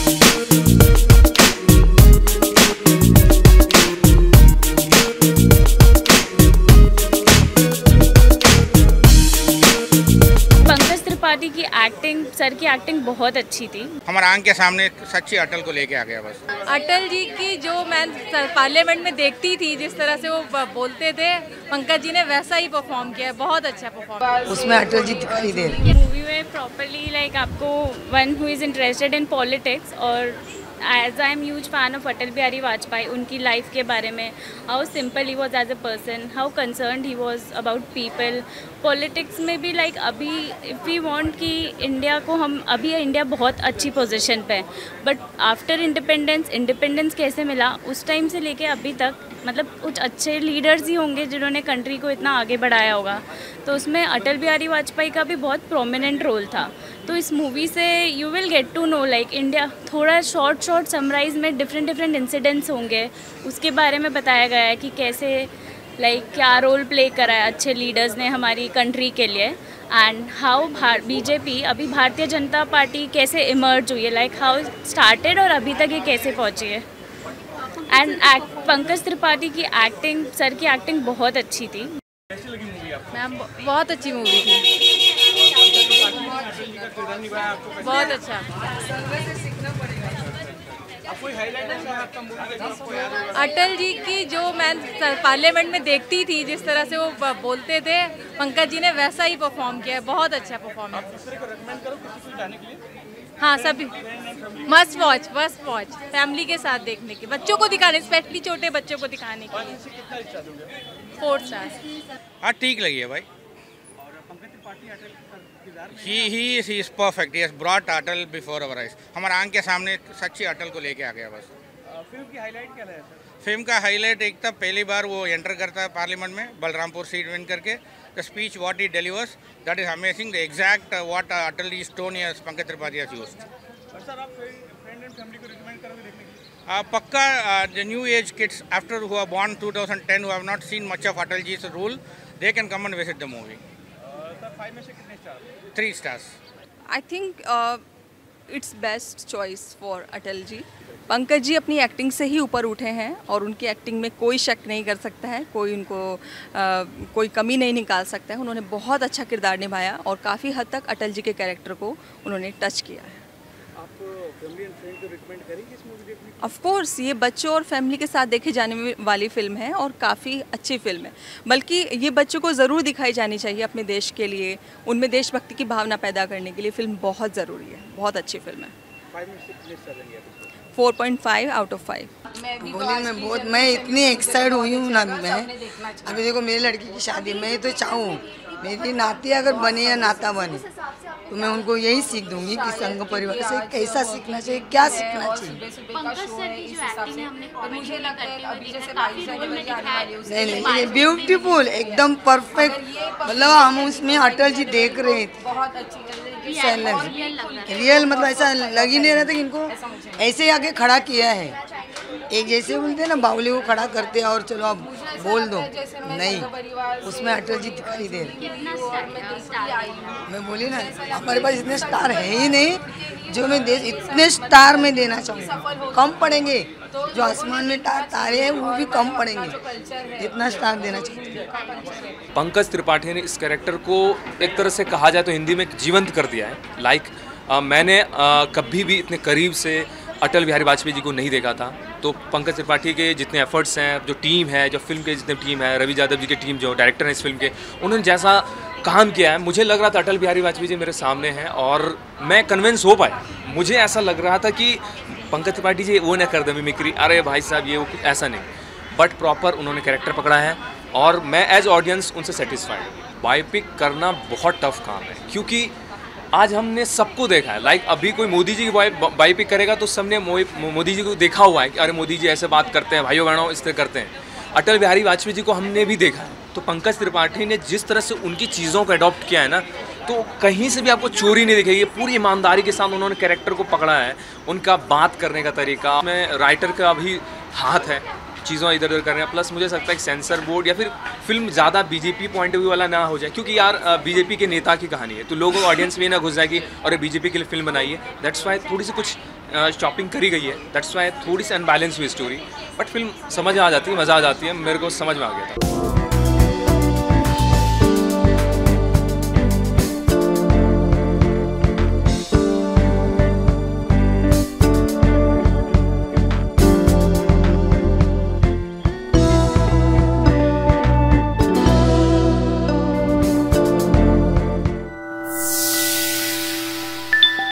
त्रिपाठी की acting, sir की acting बहुत अच्छी थी। हमारे आंख के सामने सच्ची अटल को लेके आ गया। बस अटल जी की जो मैं पार्लियामेंट में देखती थी, जिस तरह से वो बोलते थे, पंकज जी ने वैसा ही परफॉर्म किया है। बहुत अच्छा परफॉर्म उसमें अटल जी दिखाई दे रहे हैं। मूवी में प्रॉपरली लाइक आपको one who is interested in politics और as I am huge fan of Atal Bihari Vajpayee, उनकी लाइफ के बारे में, how simple he was as a person, how concerned he was about people. Politics में भी लाइक अभी इफ़ वी वांट कि India को हम अभी इंडिया बहुत अच्छी पोजीशन पे है, बट आफ्टर इंडिपेंडेंस कैसे मिला उस टाइम से लेके अभी तक, मतलब कुछ अच्छे लीडर्स ही होंगे जिन्होंने कंट्री को इतना आगे बढ़ाया होगा। तो उसमें अटल बिहारी वाजपेयी का भी बहुत प्रोमिनेंट रोल था। तो इस मूवी से you will get to know like India, थोड़ा शॉर्ट समराइज में डिफरेंट इंसिडेंट्स होंगे, उसके बारे में बताया गया है कि कैसे लाइक क्या रोल प्ले करा है अच्छे लीडर्स ने हमारी कंट्री के लिए, एंड हाउ बीजेपी अभी भारतीय जनता पार्टी कैसे इमर्ज हुई है, लाइक हाउ स्टार्टेड और अभी तक ये कैसे पहुँची है। एंड पंकज त्रिपाठी की एक्टिंग, सर की एक्टिंग बहुत अच्छी थी। कैसी लगी मूवी आपको? मैम बहुत अच्छी मूवी थी, बहुत अच्छा। कोई हाईलाइट ऐसा आपका मूवी देखा आपको याद होगा? अटल जी की जो मैं पार्लियामेंट में देखती थी, जिस तरह से वो बोलते थे, पंकज जी ने वैसा ही परफॉर्म किया है। बहुत अच्छा परफॉर्मेंस। आप दूसरे को रेकमेंड करो किसी को जाने के लिए? हाँ, सभी मस्ट वॉच फैमिली के साथ देखने के, बच्चों को दिखाने, स्पेशली छोटे बच्चों को दिखाने के लिए। कितना इच्छा दोगे? 4 स्टार्स। हाँ, ठीक लगी है भाई। और पंकज त्रिपाठी अटल का किरदार में he is perfect. He has brought Atal before our eyes. हमारे आंख के सामने सच्ची अटल को लेके आ गया। बस फिल्म की हाईलाइट क्या है सर? फिल्म का हाईलाइट एक था, पहली बार वो एंटर करता है पार्लियामेंट में, बलरामपुर सीट विन करके। The speech what he delivers, that is amazing. The exact what Atal is tone here Pankaj Tripathi has used. और सर आप फ्रेंड एंड फैमिली को रिकमेंड करोगे देखने के लिए? पक्का the new age kids after who are born 2010 who have not seen much of Atalji's rule, they can come and visit the movie. Sir 5 में से कितने star? 3 stars. I think it's best choice for Atal ji. Pankaj ji अपनी acting से ही ऊपर उठे हैं और उनकी एक्टिंग में कोई शक नहीं कर सकता है, कोई उनको कोई कमी नहीं निकाल सकता है। उन्होंने बहुत अच्छा किरदार निभाया और काफ़ी हद तक अटल जी के कैरेक्टर को उन्होंने टच किया है। आप फैमिली एंड फ्रेंड को रिकमेंड करेंगे इस मूवी देखने? ऑफ कोर्स, ये बच्चों और फैमिली के साथ देखे जाने वाली फिल्म है और काफ़ी अच्छी फिल्म है। बल्कि ये बच्चों को ज़रूर दिखाई जानी चाहिए अपने देश के लिए, उनमें देशभक्ति की भावना पैदा करने के लिए फिल्म बहुत ज़रूरी है। बहुत अच्छी फिल्म है। 5 में से कितने स्टार देंगे आप? 4.5 आउट ऑफ 5। बोली मैं इतनी एक्साइट हुई हूँ ना। मैं अभी देखो मेरी लड़की की शादी, मैं तो चाहूँ मेरी नाती अगर बने या नाता बने तो मैं उनको यही सीख दूंगी कि संघ परिवार से कैसा सीखना चाहिए, क्या सीखना चाहिए। नहीं, ब्यूटीफुल, एकदम परफेक्ट। मतलब हम उसमें अटल जी देख रहे थे, रियल, मतलब ऐसा लग ही नहीं रहा था कि इनको ऐसे आके खड़ा किया है। एक जैसे बोलते हैं ना, बावली को खड़ा करते हैं और चलो अब बोल दो, नहीं, उसमें अटल जी दिखाई दे रहे। मैं बोली ना, हमारे पास इतने स्टार है ही नहीं जो मैं इतने स्टार में देना चाहूँगी। कम पड़ेंगे, जो आसमान में तारे हैं वो भी कम पड़ेंगे, इतना स्टार देना चाहती हूँ। पंकज त्रिपाठी ने इस कैरेक्टर को एक तरह से कहा जाए तो हिंदी में जीवंत कर दिया है। लाइक मैंने कभी भी इतने करीब से अटल बिहारी वाजपेयी जी को नहीं देखा था। तो पंकज त्रिपाठी के जितने एफर्ट्स हैं, जो टीम है, जो फिल्म के जितने टीम है, रवि यादव जी की टीम जो डायरेक्टर हैं इस फिल्म के, उन्होंने जैसा काम किया है, मुझे लग रहा था अटल बिहारी वाजपेयी जी मेरे सामने हैं और मैं कन्विंस हो पाया। मुझे ऐसा लग रहा था कि पंकज त्रिपाठी जी वो ना कर दे मिमिक्री, अरे भाई साहब ये वो, कुछ ऐसा नहीं, बट प्रॉपर उन्होंने कैरेक्टर पकड़ा है और मैं एज ऑडियंस उनसे सेटिस्फाइड। बायोपिक करना बहुत टफ काम है क्योंकि आज हमने सबको देखा है। लाइक अभी कोई मोदी जी की बायोपिक करेगा तो सबने मोदी जी को देखा हुआ है कि अरे मोदी जी ऐसे बात करते हैं, भाइयों बहनों इस तरह करते हैं। अटल बिहारी वाजपेयी जी को हमने भी देखा है। तो पंकज त्रिपाठी ने जिस तरह से उनकी चीज़ों को अडॉप्ट किया है ना, तो कहीं से भी आपको चोरी नहीं दिखेगी। पूरी ईमानदारी के साथ उन्होंने कैरेक्टर को पकड़ा है। उनका बात करने का तरीका में राइटर का भी हाथ है, चीज़ों इधर उधर करने। प्लस मुझे लगता है कि सेंसर बोर्ड या फिर फिल्म ज़्यादा बीजेपी पॉइंट ऑफ व्यू वाला ना हो जाए, क्योंकि यार बीजेपी के नेता की कहानी है तो लोगों को ऑडियंस में ना घुस जाएगी और बीजेपी के लिए फिल्म बनाई है। दैट्स वाई थोड़ी सी कुछ शॉपिंग करी गई है, दैट्स वाई थोड़ी सी अनबैलेंस हुई स्टोरी, बट फिल्म समझ में आ जाती है, मज़ा आ जाती है, मेरे को समझ में आ गया था।